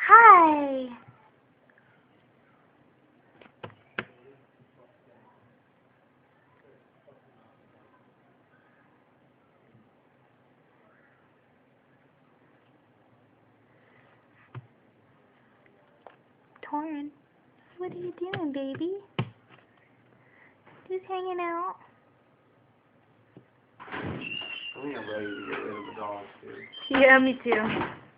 Hi. Torin, what are you doing, baby? Just hanging out. I think I'm ready to get rid of the dogs, too. Yeah, me too.